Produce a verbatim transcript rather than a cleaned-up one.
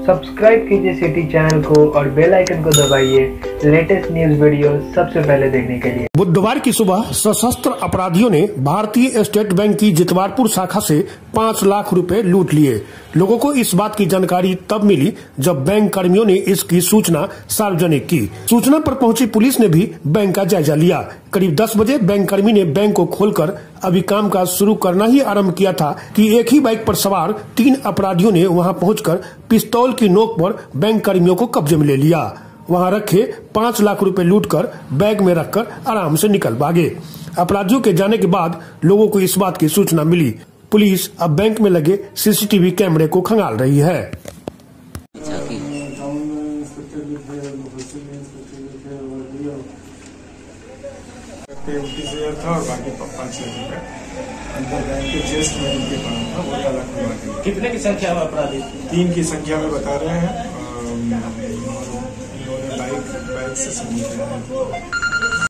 Subscribe कीजिए city channel को और बेल आइकन को दबाइए लेटेस्ट न्यूज वीडियो सबसे पहले देखने के लिए। बुधवार की सुबह सशस्त्र अपराधियों ने भारतीय स्टेट बैंक की जितवारपुर शाखा से पाँच लाख रुपए लूट लिए। लोगों को इस बात की जानकारी तब मिली जब बैंक कर्मियों ने इसकी सूचना सार्वजनिक की। सूचना पर पहुंची पुलिस ने भी बैंक का जायजा लिया। करीब दस बजे बैंक कर्मी ने बैंक को खोलकर अभी काम काज शुरू करना ही आरंभ किया था कि एक ही बाइक पर सवार तीन अपराधियों ने वहां पहुंचकर पिस्तौल की नोक पर बैंक कर्मियों को कब्जे में ले लिया। वहां रखे पाँच लाख रुपए लूटकर बैग में रखकर आराम से निकल भागे। अपराधियों के जाने के बाद लोगों को इस बात की सूचना मिली। पुलिस अब बैंक में लगे सीसीटीवी कैमरे को खंगाल रही है। उनतीस हजार था और बाकी पाँच लाख रुपए अंदर बैंक के चेस्ट में उनके पास था, वो ताला खुलवा के। कितने की संख्या में अपराधी? तीन की संख्या में बता रहे हैं। इन्होंने बाइक बाइक से सबूत